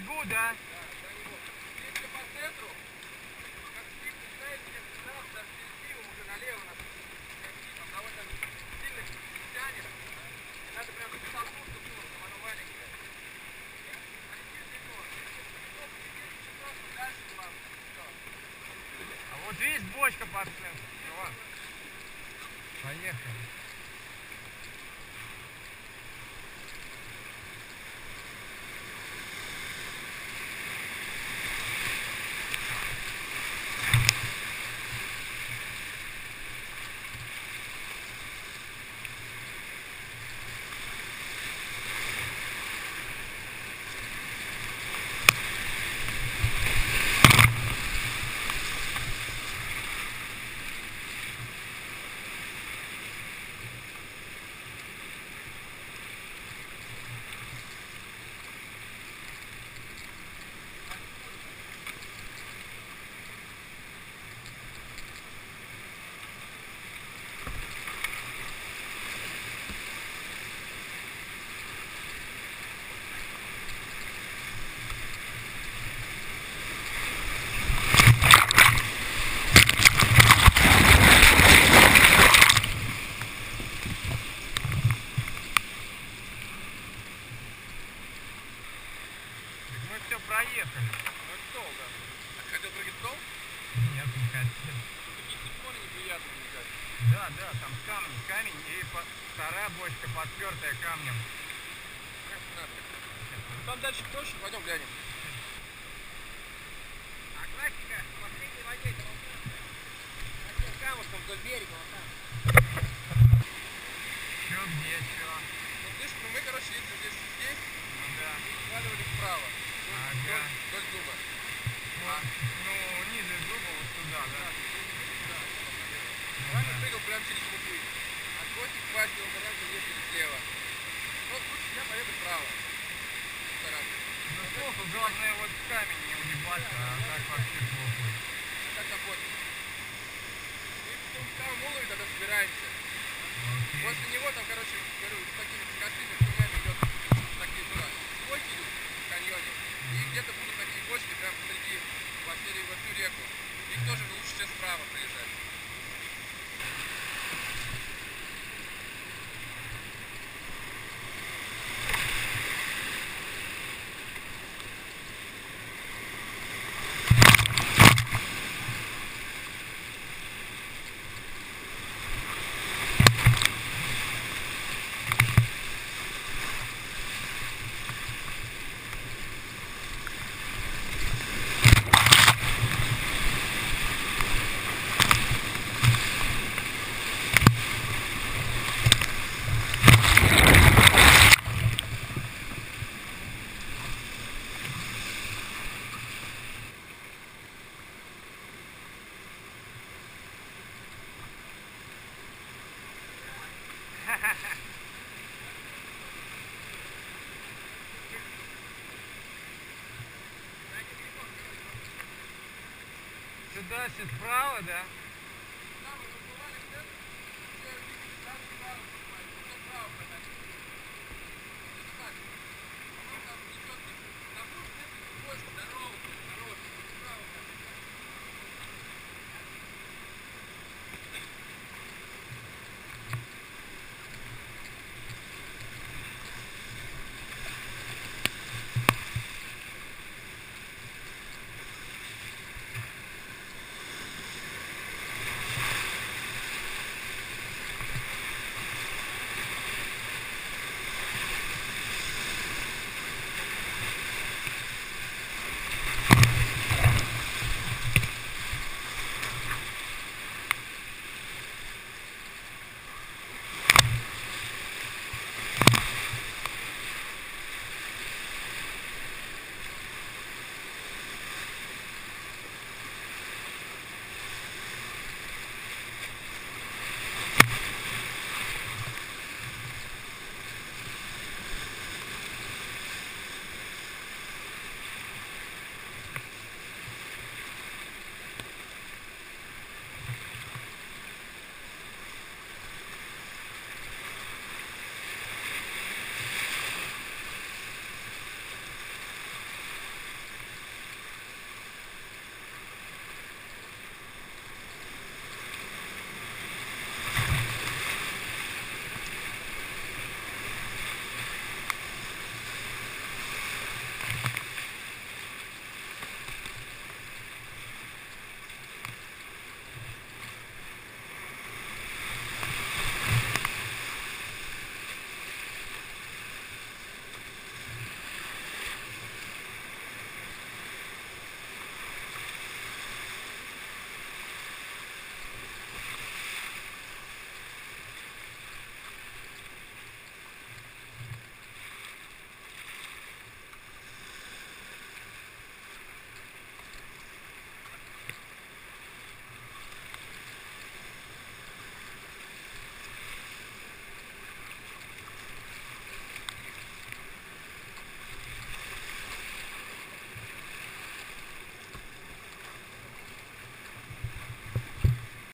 берегу, да? Да, за него. Если по центру, как стик, начинаете сразу даже перед уже налево нас. Там довольно сильно тянет. И надо прям столкнуться с ним, оно маленькое. А вот видишь, бочка под центром. Поехали. Мы все проехали. Ну это долго. А ты хотел прыгать в дом? Нет, не хотел. Такие телефоны неприятные, мне кажется. Да, да, там камень и вторая бочка подпертая камнем. Как надо. Там дальше проще, пойдем глянем. А классика в последней воде это вот таким камушком вдоль берега вот там. Чё, где, чё? Ну видишь, мы, короче, ездили здесь, Ну да. и сваливали вправо. Ага. Вдоль дуба. Ну, ниже зуба вот туда, да? Ваня прыгал прямо через кубы. А Котик, Вася, оба раза ездили слева. Вот лучше я поеду вправо. Ну плохо, главное вот в камень не уебаться, а так вообще плохо. Как охотник. Мы потом к самому улове тогда собираемся. Окей. После него там, короче, говорю, с такими косыми хуйнями идет такие, ну, бочки идут в каньоне. И где-то будут такие бочки прям посреди, во всю реку. Их тоже лучше сейчас справа проезжать. Сюда, справа, да?